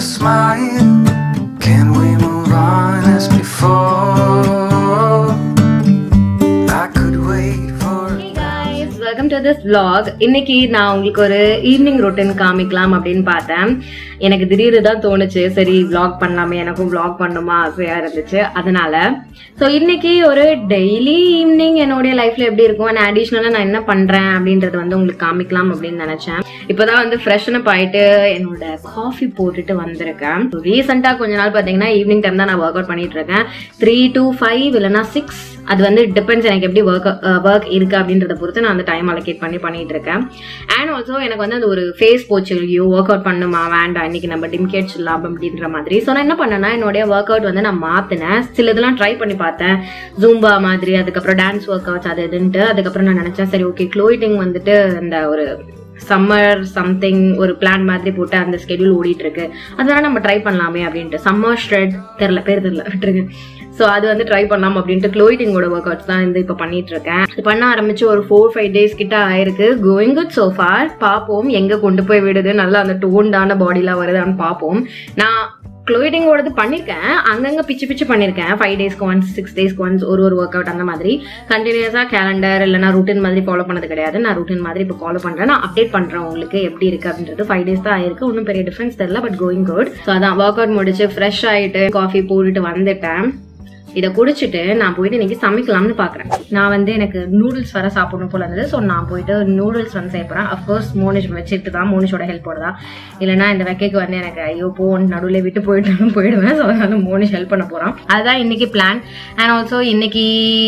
smile. Can we move on as before? I could wait for. Hey guys, welcome to this vlog. இன்னைக்கு நான் உங்களுக்கு ஒரு evening routine காமிக்கலாம் அப்படின்னு பார்த்தேன். எனக்கு திடீர்னு தான் தோணுச்சு, சரி vlog பண்ணலாமே, எனக்கும் vlog பண்ணுமா ஆசையா இருந்துச்சு. அதனால ஸோ இன்னைக்கு ஒரு டெய்லி ஈவினிங் என்னுடைய லைஃப்ல எப்படி இருக்கும் அண்ட் அடிஷ்னலா நான் என்ன பண்றேன் அப்படின்றது வந்து உங்களுக்கு காமிக்கலாம் அப்படின்னு நினைச்சேன். இப்போதான் வந்து ஃப்ரெஷ்ஷன் அப் ஆயிட்டு என்னோட காஃபி போட்டுட்டு வந்திருக்கேன். ரீசெண்டா கொஞ்ச நாள் பாத்தீங்கன்னா ஈவினிங் டைம் தான் நான் ஒர்க் அவுட் பண்ணிட்டு இருக்கேன். 3 to 5 இல்லைன்னா 6, அது வந்து டிபெண்ட்ஸ் எனக்கு எப்படி ஒர்க் இருக்கு அப்படின்றத பொறுத்து நான் அந்த டைம் அலோகேட் பண்ணிட்டு இருக்கேன். அண்ட் ஆல்சோ எனக்கு வந்து அந்த ஒரு ஃபேஸ் போச்சு, ஐயோ ஒர்க் அவுட் பண்ணுமா வேண்டாம் இன்னைக்கு நம்ம டிம்கேட் சொல்லலாம் அப்படின்ற மாதிரி. ஸோ நான் என்ன பண்ணேன்னா என்னுடைய ஒர்க் அவுட் வந்து நான் மாத்தினேன். சில இதெல்லாம் ட்ரை பண்ணி பார்த்தேன், ஜூம்பா மாதிரி, அதுக்கப்புறம் டான்ஸ் ஒர்க் அவுட்ஸ் அது இதுன்ட்டு. அதுக்கப்புறம் நான் நினைச்சேன் சரி ஓகே க்ளோயிட்டிங் வந்துட்டு அந்த ஒரு சம்மர் சம்திங் ஒரு பிளான் மாதிரி போட்டு அந்த ஸ்கெடியூல் ஓடிட்டு இருக்கு, அதனால நம்ம ட்ரை பண்ணலாமே அப்படின்ட்டு. சம்மர் ஷ்ரெட் பேர் தெரியல விட்டுருங்க. ஸோ அது வந்து ட்ரை பண்ணலாம் அப்படின்ட்டு க்ளோயிட்டிங்கோட ஒர்க் அவுட்ஸ் தான் வந்து இப்போ பண்ணிட்டு இருக்கேன். இது பண்ண ஆரம்பிச்சு ஒரு 4-5 days கிட்ட ஆயிருக்கு. Going good so far. பார்ப்போம் எங்க கொண்டு போய் விடுது, நல்லா அந்த டோன்டான பாடிலாம் வருதான்னு பார்ப்போம். நான் க்ளோயிட்டிங்கோடது பண்ணிருக்கேன், அங்கங்க பிச்சு பண்ணிருக்கேன். 5 daysக்கு ஒன்ஸ், 6 daysக்கு ஒன்ஸ் ஒரு ஒர்க் அவுட் அந்த மாதிரி. கண்டினியூஸா கேலண்டர் இல்லைன்னா ரூட்டின் மாதிரி ஃபாலோ பண்ணது கிடையாது. நான் ரூட்டின் மாதிரி இப்போ ஃபாலோ பண்றேன். நான் அப்டேட் பண்றேன் உங்களுக்கு எப்படி இருக்கு அப்படின்றது. 5 days தான் ஆயிருக்கு, ஒன்றும் பெரிய டிஃபரன்ஸ் தெரியல, பட் கோயிங் குட். ஸோ அதான் ஒர்க் அவுட் முடிச்சு ஃப்ரெஷ் ஆயிட்டு காஃபி போட்டுட்டு வந்துட்டேன். இதை குடிச்சிட்டு நான் போயிட்டு இன்னைக்கு சமைக்கலாம்னு பாக்குறேன். நான் வந்து எனக்கு நூடுல்ஸ் வர சாப்பிடணும் போல இருந்தது. ஸோ நான் போயிட்டு நூடுல்ஸ் வந்து செய்யப்போறேன். அஃப்கோர்ஸ் மோனிஷ் வச்சுட்டு தான், மோனிஷோட ஹெல்ப்போட தான். இல்லைன்னா இந்த வெக்கைக்கு வந்து எனக்கு ஐயோ நடுவில் விட்டு போயிடுவேன். ஸோ அதனால மோனிஷ் ஹெல்ப் பண்ண போறான். அதுதான் இன்னைக்கு பிளான். அண்ட் ஆல்சோ இன்னைக்கு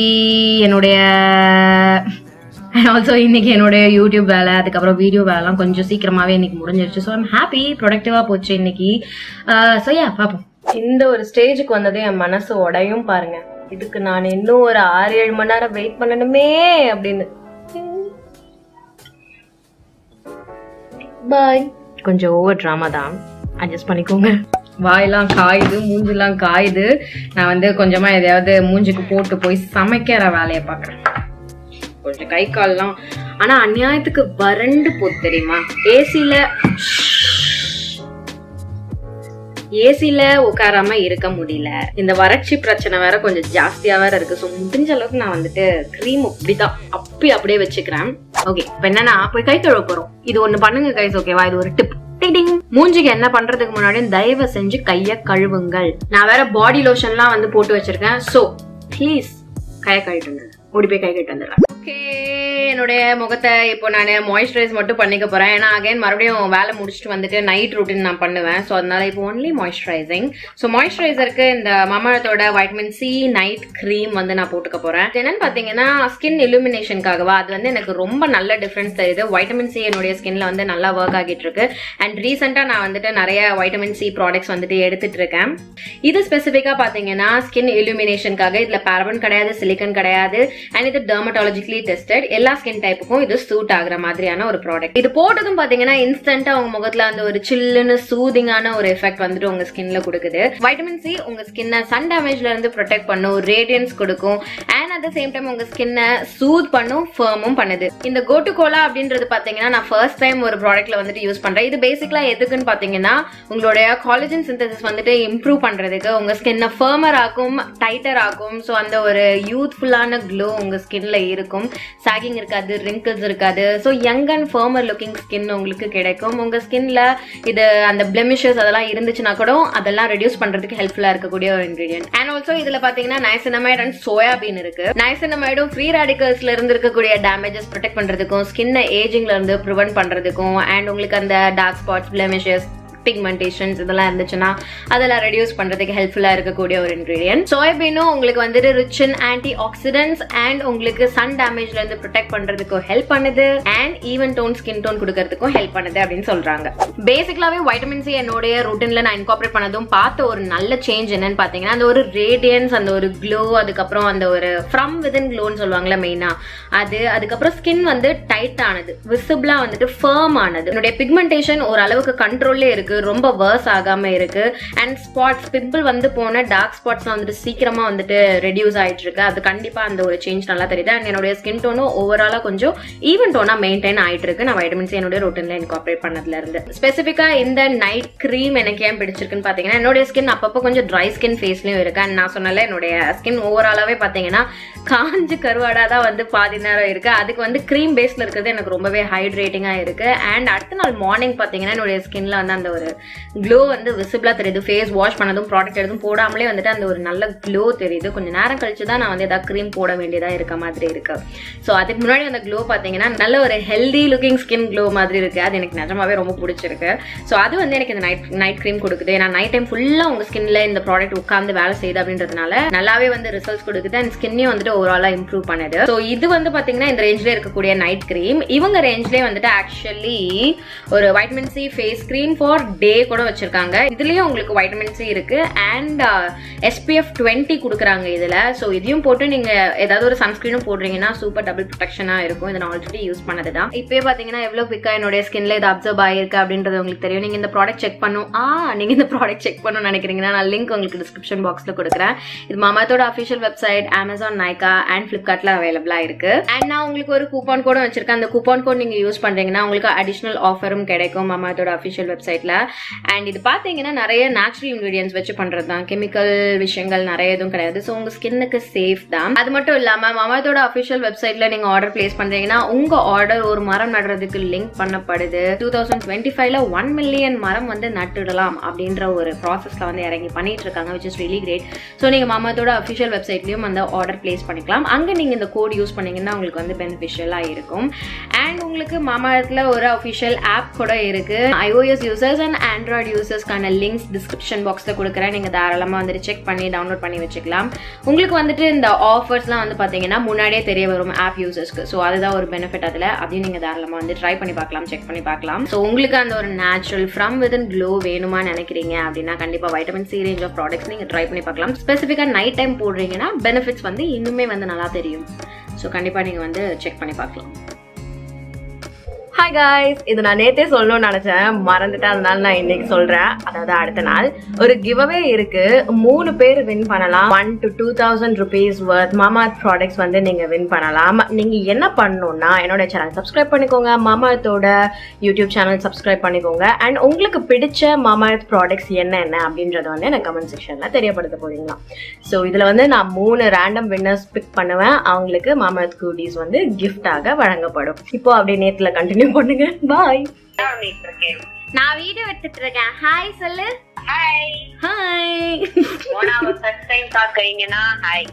என்னோட யூடியூப் வேலை, அதுக்கப்புறம் வீடியோ வேலைலாம் கொஞ்சம் சீக்கிரமாவே இன்னைக்கு முடிஞ்சிருச்சு. ஸோ ஐம் ஹாப்பி, ப்ரொடக்டிவா போச்சு இன்னைக்கு. ஸோ யா பாப்போம். இந்த ஒரு ஸ்டேஜுக்கு வந்தது என் மனசு உடையும் பாருங்க. இதுக்கு நான் இன்னும் ஒரு 6-7 மணி நேரம் வெயிட் பண்ணணுமே அப்படின்னு. பாய். கொஞ்சம் ஓவர் ட்ராமா தான், அட்ஜஸ்ட் பண்ணிக்கோங்க. வாயெல்லாம் காயுது, மூஞ்செல்லாம் காயுது. நான் வந்து கொஞ்சமா எதையாவது மூஞ்சுக்கு போட்டு போய் சமைக்கிற வேலையை பாக்குறேன். கொஞ்சம் கை கால்லாம் ஆனா அநியாயத்துக்கு வறண்டு போது தெரியுமா. ஏசில உட்காராம இருக்க முடியல. இந்த வறட்சி பிரச்சனை வேற கொஞ்சம் ஜாஸ்தியா வேற இருக்கு. ஸோ முடிஞ்ச அளவுக்கு நான் வந்துட்டு கிரீம் இப்படிதான் அப்படியே வச்சுக்கிறேன். ஓகே, இப்ப என்னன்னா போய் கை கழுவ போறோம். இது ஒண்ணு பண்ணுங்க கைஸ், ஓகேவா? இது ஒரு டிப். மூஞ்சிக்கு என்ன பண்றதுக்கு முன்னாடி தயவு செஞ்சு கைய கழுவுங்கள். நான் வேற பாடி லோஷன்லாம் வந்து போட்டு வச்சிருக்கேன். சோ ப்ளீஸ் கைய கழுவிட்டு ஓடி போய் கை கட்டு வந்துடுறேன். ஓகே, என்னுடைய முகத்தை இப்போ நான் மாய்ஸ்சரைஸ் மட்டும் பண்ணிக்க போறேன். ஏன்னா அகைன் மறுபடியும் வேலை முடிச்சுட்டு வந்துட்டு நைட் ரூட்டின் நான் பண்ணுவேன். ஸோ அதனால இப்போ ஒன்லி மாய்ஸ்சரைசிங். ஸோ மாய்ஸ்சரைசருக்கு இந்த மமாஎர்த்தோட வைட்டமின் சி நைட் கிரீம் வந்து நான் போட்டுக்க போறேன். என்னன்னு பாத்தீங்கன்னா ஸ்கின் இலுமினேஷனுக்காகவா, அது வந்து எனக்கு ரொம்ப நல்ல டிஃபரன்ஸ் தெரியுது. வைட்டமின் சி என்னுடைய ஸ்கின்ல வந்து நல்லா ஒர்க் ஆகிட்டு இருக்கு. அண்ட் ரீசெண்டா நான் வந்துட்டு நிறைய வைட்டமின் சி ப்ராடக்ட்ஸ் வந்துட்டு எடுத்துட்டு இருக்கேன். இது ஸ்பெசிபிக்கா பாத்தீங்கன்னா ஸ்கின் இலுமினேஷனுக்காக. இதுல பாரபன் கிடையாது, சிலிக்கன் கிடையாது. அண்ட் இது டெர்மட்டாலஜிக்கலி டெஸ்டட். எல்லா ஸ்கின் டைப்புக்கும் இது சூட் ஆகுற மாதிரியான ஒரு ப்ராடக்ட். இது போட்டதும் பாத்தீங்கன்னா இன்ஸ்டன்டா உங்க முகத்துல அந்த ஒரு சில்லுன்னு சூதிங்கான ஒரு எஃபெக்ட் வந்துட்டு உங்க ஸ்கின்ல கொடுக்குது. வைட்டமின் சி உங்க ஸ்கின்னை சன் டேமேஜ்ல இருந்து ப்ரொடெக்ட் பண்ணும், ரேடியன்ஸ் கொடுக்கும். And at the same time உங்க ஸ்கின்னை சூத் பண்ணும், ஃபர்மும் பண்ணுது. இந்த கோட்டு கோலா அப்படின்றது பாத்தீங்கன்னா நான் ஃபர்ஸ்ட் டைம் ஒரு ப்ராடக்ட்ல வந்துட்டு யூஸ் பண்றேன். இது பேசிக்கலா எதுக்குன்னு பாத்தீங்கன்னா உங்களுடைய காலேஜன் சிந்தசிஸ் வந்துட்டு இம்ப்ரூவ் பண்றதுக்கு, உங்க ஸ்கின்னை ஃபர்மர் ஆக்கும், டைட்டர் ஆக்கும். ஸோ அந்த ஒரு யூத்ஃபுல்லான க்ளோ உங்க ஸ்கின்ல இருக்கும். சாகிங் இருக்காது, ரிங்கிள்ஸ் இருக்காது. So young and firmer looking skin உங்களுக்கு கிடைக்கும். உங்க ஸ்கின்ல இது அந்த பிளெமிஷஸ் அதெல்லாம் இருந்துச்சுன்னா கூட அதெல்லாம் ரெடியூஸ் பண்றதுக்கு ஹெல்ப்ஃபுல்லா இருக்கக்கூடிய ஒரு இன்கிரிடியன்ட். அண்ட் ஆல்சோ இதுல பாத்தீங்கன்னா நைசினமைட் அண்ட் சோயாபீன் இருக்கு. நைசினமைடும் ஃப்ரீ ரேடிகல்ஸ்ல இருந்து இருக்கக்கூடிய டேமேஜஸ் ப்ரொடெக்ட் பண்றதுக்கும், ஸ்கின்னை ஏஜிங்ல இருந்து ப்ரிவென்ட் பண்றதுக்கும், அண்ட் உங்களுக்கு அந்த டார்க் ஸ்பாட்ஸ், பிளெமிஷஸ், பிக்மெண்டேஷன்ஸ் இதெல்லாம் இருந்துச்சுன்னா அதெல்லாம் ரெடியூஸ் பண்றதுக்கு ஹெல்ப்ஃபுல்லா இருக்கக்கூடிய ஒரு இன்கிரிடியன்ட். சோயாபீனும் உங்களுக்கு வந்துட்டு rich in antioxidants and உங்களுக்கு சன் டேமேஜ்ல இருந்து ப்ரொடெக்ட் பண்றதுக்கும் ஹெல்ப் பண்ணுது. And even tone skin tone கொடுக்கறதுக்கும் ஹெல்ப் பண்ணுது அப்படின்னு சொல்றாங்க. பேசிக்கலாவே வைட்டமின் சி என்னுடைய ரூட்டின்ல நான் இன்கார்பரேட் பண்ணதும் பார்த்த ஒரு நல்ல சேஞ்ச் என்னன்னு பாத்தீங்கன்னா அந்த ஒரு ரேடியன்ஸ், அந்த ஒரு க்ளோ, அதுக்கப்புறம் அந்த ஒரு ஃப்ரம் விதின் க்ளோன்னு சொல்லுவாங்கல்ல மெயினா அது. அதுக்கப்புறம் ஸ்கின் வந்து டைட் ஆனது, விசிபிளா வந்துட்டு ஃபர்ம் ஆனது. என்னுடைய பிக்மெண்டேஷன் ஒரு அளவுக்கு கண்ட்ரோல்லே இருக்கு. இருக்கு, ரொம்ப வர்ஸ் ஆகாம இருக்கு. அண்ட் ஸ்பாட்ஸ் பிம்பிள் வந்து போன டார்க் ஸ்பாட்ஸ்லாம் வந்துட்டு சீக்கிரமா வந்துட்டு ரெடியூஸ் ஆயிட்டு இருக்கு. அது கண்டிப்பா அந்த ஒரு சேஞ்ச் நல்லா தெரியுது. அண்ட் என்னுடைய ஸ்கின் டோனும் ஓவராலா கொஞ்சம் ஈவன் டோனா மெயின்டைன் ஆயிட்டு இருக்கு. நான் வைட்டமின் சி என்னுடைய ரொட்டீன்ல இன்கார்பரேட் பண்ணதுல இருந்து. ஸ்பெசிஃபிக்கா இந்த நைட் கிரீம் எனக்கு ஏன் பிடிச்சிருக்குன்னு பாத்தீங்கன்னா, என்னுடைய ஸ்கின் அப்பப்போ கொஞ்சம் ட்ரை ஸ்கின் ஃபேஸ்லயும் இருக்கு. அண்ட் நான் சொன்னால என்னுடைய ஸ்கின் ஓவராலாவே பாத்தீங்கன்னா காஞ்சு கருவாடா தான் வந்து பாதி நேரம் இருக்கு. அதுக்கு வந்து கிரீம் பேஸ்ல இருக்கிறது எனக்கு ரொம்பவே ஹைட்ரேட்டிங்கா இருக்கு. அண்ட் அடுத்த நாள் மார்னிங் பாத்தீங்கன்னா என்னுடைய ஸ்கின்ல வந்து அந்த ஒரு க்ளோ வந்து விசிபிளா தெரியுது. ஃபேஸ் வாஷ் பண்ணதும் ப்ராடக்ட் எதுவும் போடாமலே வந்துட்டு அந்த ஒரு நல்ல க்ளோ தெரியுது. கொஞ்சம் நேரம் கழிச்சு தான் நான் வந்து ஏதாவது கிரீம் போட வேண்டியதா இருக்க மாதிரி இருக்கு. ஸோ அதுக்கு முன்னாடி அந்த க்ளோ பாத்தீங்கன்னா நல்ல ஒரு ஹெல்தி லுக்கிங் ஸ்கின் க்ளோ மாதிரி இருக்கு. அது எனக்கு நிஜமாவே ரொம்ப பிடிச்சிருக்கு. ஸோ அது வந்து எனக்கு இந்த நைட் கிரீம் கொடுக்குது. ஏன்னா நைட் டைம் ஃபுல்லா உங்க ஸ்கின்ல இந்த ப்ராடக்ட் உட்காந்து வேலை செய்யுது அப்படின்றதுனால நல்லாவே வந்து ரிசல்ட்ஸ் கொடுக்குது. அண்ட் ஸ்கின்னையும் வந்துட்டு ஓவராலா இம்ப்ரூவ் பண்ணுது. ஸோ இது வந்து பாத்தீங்கன்னா இந்த ரேஞ்ச்ல இருக்கக்கூடிய நைட் கிரீம். இவங்க ரேஞ்ச்லயே வந்துட்டு ஆக்சுவலி ஒரு vitamin C face cream for day கூட வச்சிருக்காங்க. இதுலயும் உங்களுக்கு வைட்டமின் சி இருக்கு அண்ட் SPF 20 கொடுக்குறாங்க இதுல. ஸோ இதையும் போட்டு நீங்க ஏதாவது ஒரு சன்ஸ்கிரீனும் போடுறீங்கன்னா சூப்பர் டபுள் ப்ரொடெக்ஷனா இருக்கும். இதை நான் ஆல்ரெடி யூஸ் பண்ணதுதான். இப்பயே பாத்தீங்கன்னா எவ்வளவு குவிக்கா என்னுடைய ஸ்கின்ல இது அப்சர்வ் ஆயிருக்கு அப்படின்றது உங்களுக்கு தெரியும். நீங்க இந்த ப்ராடக்ட் செக் பண்ணணும் நினைக்கிறீங்கன்னா நான் லிங்க் உங்களுக்கு டிஸ்கிரிப்ஷன் பாக்ஸ்ல கொடுக்குறேன். இது மாமாத்தோட official website, Amazon, Nykaa and பிளிப்கார்ட்ல அவைலபிளா இருக்கு. அண்ட் நான் உங்களுக்கு ஒரு கூப்பான் கோடும் வச்சிருக்கேன். அந்த கூப்பான் கோட் நீங்க யூஸ் பண்றீங்கன்னா உங்களுக்கு அடிஷனல் ஆஃபரும் கிடைக்கும் மாமாத்தோட அஃபிஷியல் வெப்சைட்ல. அண்ட் இது பாத்தீங்கன்னா நிறைய நேச்சுரல் இன்கிரீடியன்ஸ் வச்சு பண்றது தான், கெமிக்கல் விஷயங்கள் நிறைய எதுவும் கிடையாது. ஸோ உங்க ஸ்கின்னுக்கு சேஃப் தான். அது மட்டும் இல்லாம மாமாத்தோட அஃபிஷியல் வெப்சைட்ல நீங்க ஆர்டர் பிளேஸ் பண்றீங்கன்னா உங்க ஆர்டர் ஒரு மரம் நடுறதுக்கு லிங்க் பண்ணப்படுது. 2025ல 1 மில்லியன் மரம் வந்து நட்டுடலாம் அப்படின்ற ஒரு ப்ராசஸ்ல வந்து இறங்கி பண்ணிட்டு இருக்காங்க, which is really great. So நீங்க மாமாத்தோட அஃபிஷியல் வெப்சைட்லயும் அந்த ஆர்டர் பிளேஸ் பண்ணிக்கலாம். அங்க நீங்க இந்த கோட் யூஸ் பண்ணீங்கன்னா உங்களுக்கு வந்து பெனிஃபிஷியலா இருக்கும். அண்ட் உங்களுக்கு மாமாஎர்த்ல ஒரு அஃபிஷியல் ஆப் கூட இருக்கு. iOS யூசர்ஸ் அண்ட் ஆண்ட்ராய்டு யூசர்ஸ்க்கான லிங்க்ஸ் டிஸ்கிரிப்ஷன் பாக்ஸ்ல கொடுக்குறேன். நீங்க தாராளமா வந்துட்டு செக் பண்ணி டவுன்லோட் பண்ணி வச்சுக்கலாம். உங்களுக்கு வந்துட்டு இந்த ஆஃபர்ஸ்லாம் வந்து பாத்தீங்கன்னா முன்னாடியே தெரிய வரும் ஆப் யூசர்ஸ்க்கு. ஸோ அதுதான் ஒரு பெனிஃபிட் அதுல. அதையும் நீங்க தாராளமா வந்து ட்ரை பண்ணி பார்க்கலாம், செக் பண்ணி பார்க்கலாம். ஸோ உங்களுக்கு அந்த ஒரு நேச்சுரல் ஃப்ரம் வித்தின் க்ளோ வேணுமா நினைக்கிறீங்க அப்படின்னா கண்டிப்பா vitamin C range of products நீங்க ட்ரை பண்ணி பார்க்கலாம். ஸ்பெசிஃபிக்கா நைட் டைம் போடுறீங்கன்னா பெனிஃபிட்ஸ் வந்து இன்னுமே வந்து நல்லா தெரியும். ஸோ கண்டிப்பா நீங்க வந்து செக் பண்ணி பார்க்கலாம். ஹாய் காய்ஸ், இது நான் நேத்தே சொல்லணும்னு நினைச்சேன், மறந்துட்டேன். அதனால நான் இன்னைக்கு சொல்றேன். அதாவது அடுத்த நாள் ஒரு கிவ்அவே இருக்கு. 3 பேர் வின் பண்ணலாம். 1 to 2000 rupees worth Mamaearth products வந்து நீங்க வின் பண்ணலாம். நீங்க என்ன பண்ணணும்னா என்னோட சேனல் சப்ஸ்கிரைப் பண்ணிக்கோங்க, மாமாஎர்த்தோட யூடியூப் சேனல் சப்ஸ்கிரைப் பண்ணிக்கோங்க. அண்ட் உங்களுக்கு பிடிச்ச மாமாஎர்த் ப்ராடக்ட்ஸ் என்ன அப்படின்றத வந்து எனக்கு கமெண்ட் செக்ஷன்ல தெரியப்படுத்த போறீங்களா. ஸோ இதுல வந்து நான் 3 ரேண்டம் வின்னர்ஸ் பிக் பண்ணுவேன். அவங்களுக்கு மாமாஎர்த் கூடிஸ் வந்து கிஃப்டாக வழங்கப்படும். இப்போ அப்படியே நேத்துல கண்டினியூ பண்ணுங்க. பாய். நான் வீடியோ எடுத்துட்டு இருக்கேன். ஹாய் சொல்லு. ஹாய். ஹாய். மூணாவது ஃபர்ஸ்ட் டைம் பாக்குறீங்கன்னா ஹாய்.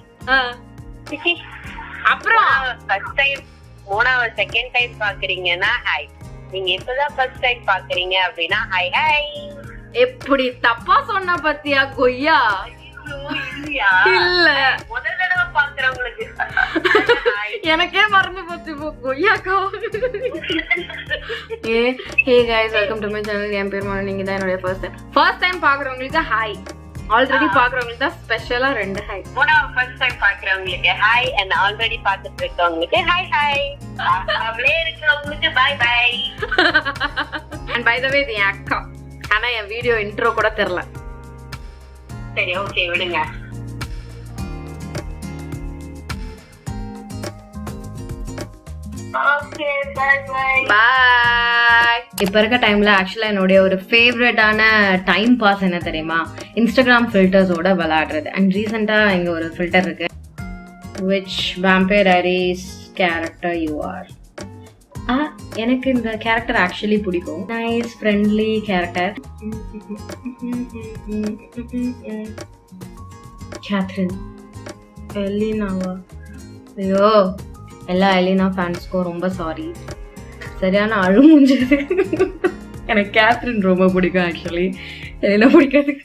அப்புறம் ஃபர்ஸ்ட் டைம் மூணாவது செகண்ட் டைம் பாக்குறீங்கன்னா ஹாய். நீங்க இப்பதான் ஃபர்ஸ்ட் டைம் பாக்குறீங்க அப்படின்னா ஹாய் ஹாய். எப்படி தப்பா சொன்ன பத்தியா கொய்யா? இல்ல முதல் தடவை பாக்குறவங்களுக்கு எனக்கே மறந்து போச்சு கொய்யாக்கா. Hey guys, welcome to my channel. என் பேர் மனு. நீங்க தான் என்னோட ஃபர்ஸ்ட் டைம் பாக்குறவங்களுக்கு ஹாய், ஆல்ரெடி பாக்குறவங்களுக்கு தான் ஸ்பெஷலா 2 ஹாய். மூணாவது ஃபர்ஸ்ட் டைம் பாக்குறவங்களுக்கு ஹாய் அண்ட் ஆல்ரெடி பாத்துட்டு இருக்கவங்களுக்கு ஹாய் ஹாய். அவளே இருக்கிறவங்களுக்கு பாய் பாய். அண்ட் பை த வே இது என் அக்கா. ஆனா என் வீடியோ இன்ட்ரோ கூட தெரியல. சரி ஓகே விடுங்க. இப்ப இருக்க டைம்ல ஆக்சுவலா என்னுடைய ஒரு ஃபேவரட்டான டைம் பாஸ் என்ன தெரியுமா? இன்ஸ்டாகிராம் ஃபில்டர்ஸோட விளையாடுறது. அண்ட் ரீசெண்டா இங்க ஒரு ஃபில்டர் இருக்கு, which vampire diaries character you are. எனக்கு இந்த கேரக்டர் ஆக்சுவலி பிடிக்கும். Nice friendly character. கேத்ரின் எலினாவா? ஐயோ, எல்லா எலினா ஃபேன்ஸ்க்கும் ரொம்ப சாரி. சரியான அழுமுஞ்சது. எனக்கு கேத்ரின் ரொம்ப பிடிக்கும். ஆக்சுவலி எலினா பிடிக்காது.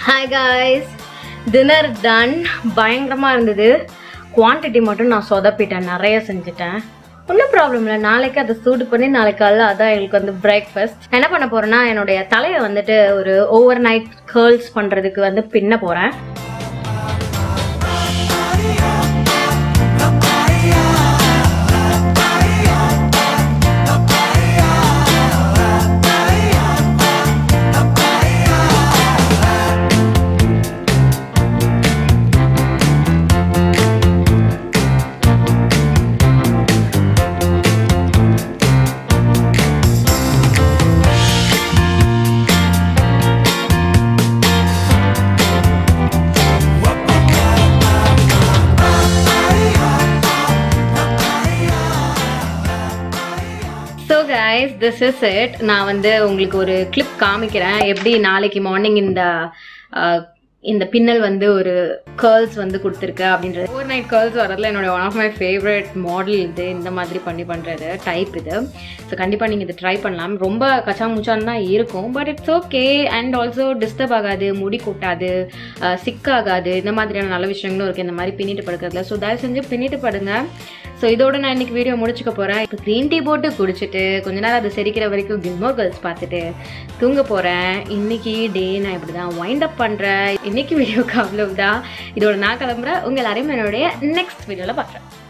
Hi guys, dinner done. பயங்கரமாக இருந்தது. குவான்டிட்டி மட்டும் நான் சொதப்பிட்டேன், நிறைய செஞ்சுட்டேன். ஒன்றும் ப்ராப்ளம் இல்லை, நாளைக்கு அதை சூடு பண்ணி நாளைக்கு காலைல அதான் எங்களுக்கு வந்து பிரேக்ஃபாஸ்ட். என்ன பண்ண போகிறேன்னா, என்னுடைய தலையை வந்துட்டு ஒரு ஓவர் நைட் கேர்ள்ஸ் பண்ணுறதுக்கு வந்து பின்ன போகிறேன். So guys, this is it. நான் வந்து உங்களுக்கு ஒரு கிளிப் காமிக்கிறேன், எப்படி நாளைக்கு மார்னிங் இந்த பின்னல் வந்து ஒரு கேர்ள்ஸ் வந்து கொடுத்துருக்கு அப்படின்றது. ஓவர் நைட் கேர்ள்ஸ் வரதுல என்னோட one of my favourite model இது. இந்த மாதிரி பண்ணுறது டைப் இது. ஸோ கண்டிப்பாக நீங்கள் இதை ட்ரை பண்ணலாம். ரொம்ப கச்சா முச்சான்னு தான் இருக்கும், but it's okay. And also disturb ஆகாது, முடி கொட்டாது, சிக் ஆகாது. இந்த மாதிரியான நல்ல விஷயங்களும் இருக்குது இந்த மாதிரி பின்னிட்டு படுக்கிறதுல. ஸோ தயவு செஞ்சு பின்னிட்டு படுங்க. ஸோ இதோட நான் இன்னைக்கு வீடியோ முடிச்சுக்க போகிறேன். இப்போ க்ரீன் டீ போட்டு குடிச்சிட்டு கொஞ்ச நேரம் அது செரிக்கிற வரைக்கும் கில்மோர் கேர்ள்ஸ் பார்த்துட்டு தூங்க போகிறேன். இன்னைக்கு டே நான் இப்படி தான் வைண்ட் அப் பண்ணுறேன். இன்னைக்கு வீடியோக்கு அவ்வளவுதான். இதோட நான் கிளம்புறேன். உங்கள் எல்லாரையும் என்னுடைய நெக்ஸ்ட் வீடியோவில் பார்க்குறேன்.